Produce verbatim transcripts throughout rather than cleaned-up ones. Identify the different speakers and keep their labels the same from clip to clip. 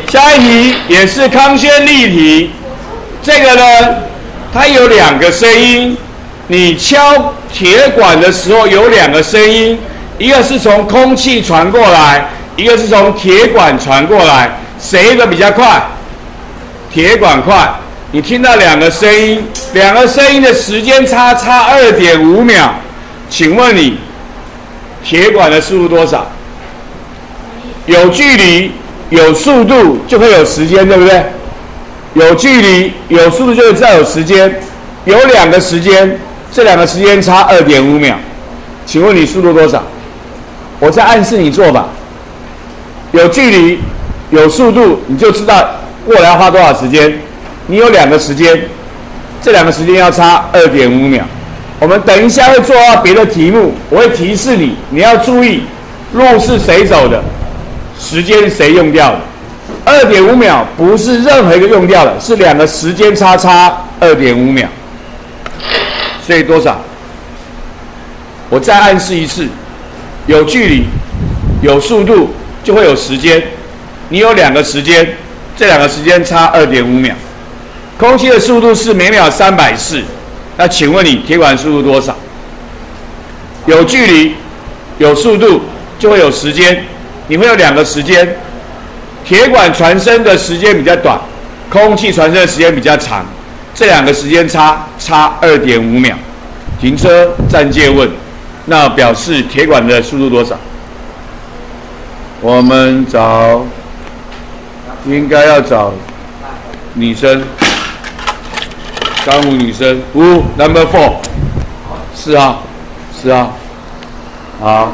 Speaker 1: 下一题也是康轩例题，这个呢，它有两个声音，你敲铁管的时候有两个声音，一个是从空气传过来，一个是从铁管传过来，谁的比较快？铁管快。你听到两个声音，两个声音的时间差差二点五秒，请问你铁管的速度多少？有距离有速度就会有时间，对不对？有距离有速度就会再有时间，有两个时间，这两个时间差二点五秒，请问你速度多少？我在暗示你做法。有距离有速度，你就知道过来要花多少时间。你有两个时间，这两个时间要差二点五秒。我们等一下会做到别的题目，我会提示你，你要注意路是谁走的，时间谁用掉的。二点五秒不是任何一个用掉的，是两个时间差差二点五秒。所以多少？我再暗示一次，有距离有速度就会有时间，你有两个时间，这两个时间差二点五秒。空气的速度是每秒三百四，那请问你铁管速度多少？有距离有速度就会有时间，你会有两个时间，铁管传声的时间比较短，空气传声的时间比较长，这两个时间差差二点五秒。停车暂借问，那表示铁管的速度多少？我们找，应该要找女生。刚五女生，五 number four， 四号，四号，好，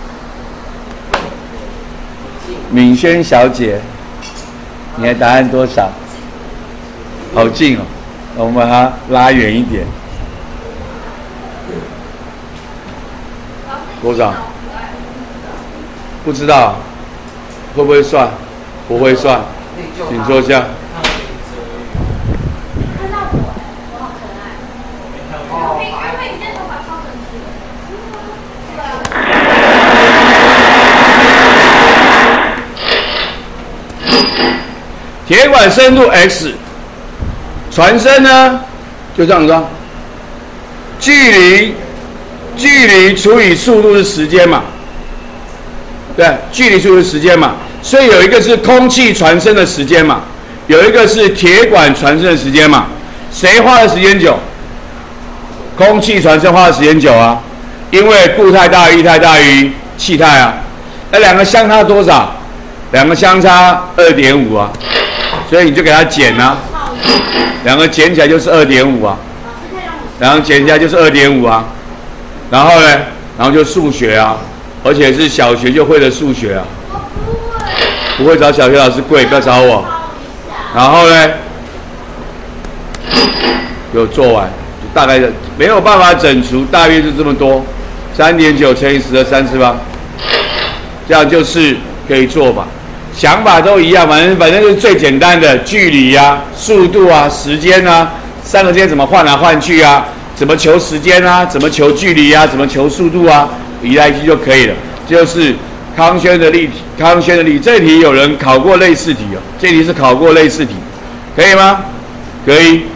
Speaker 1: 敏轩小姐，你的答案多少？好近哦，我们把它拉远一点。多少？不知道，会不会算？不会算，请坐下。铁管深度 x， 传声呢就这样子，距离距离除以速度是时间嘛，对，距离速度是时间嘛，所以有一个是空气传声的时间嘛，有一个是铁管传声的时间嘛，谁花的时间久？空气传声花的时间久啊，因为固态大于液态大于气态啊，那两个相差多少？两个相差二点五啊。所以你就给它减啊，两个减起来就是二点五啊，两个减起来就是二点五啊，然后呢，然后就数学啊，而且是小学就会的数学啊，不会找小学老师跪，不要找我。然后呢，就做完，就大概没有办法整除，大约就这么多，三点九乘以十的三次方，这样就是可以做吧。想法都一样，反正反正就是最简单的距离啊、速度啊、时间啊，三个之间怎么换来换去啊，怎么求时间啊，怎么求距离啊，怎么求速度啊，移来移去就可以了。这就是康轩的例题，康轩的例，这题有人考过类似题哦，这题是考过类似题，可以吗？可以。